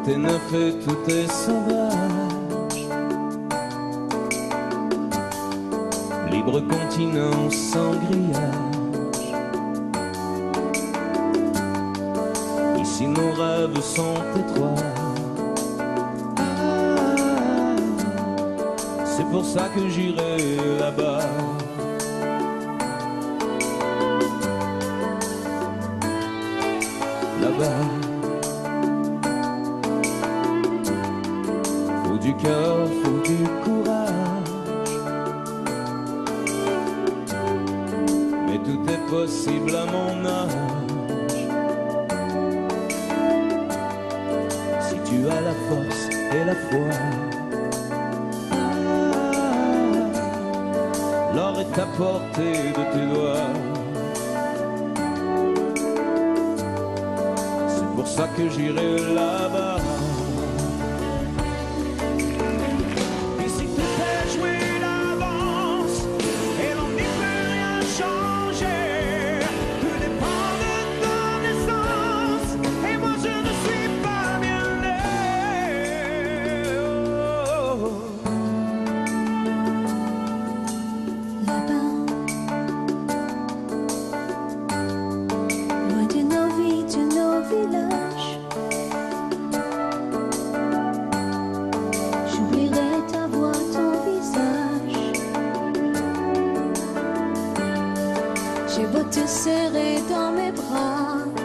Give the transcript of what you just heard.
Tout est neuf et tout est sauvage. Libre continent sans grillage. Ici nos rêves sont étroits. C'est pour ça que j'irai là-bas. Là-bas. Faut du cœur, faut du courage. Mais tout est possible à mon âge. Si tu as la force et la foi, l'or est à portée de tes doigts. C'est pour ça que j'irai là-bas. Ici tout est joué d'avance et l'on n'y peut rien changer. Tout dépend de ton essence et moi je ne suis pas bien né. Loin de nos vies, de nos villages, j'oublierai ta voix, ton visage. J'ai beau te serrer dans mes bras,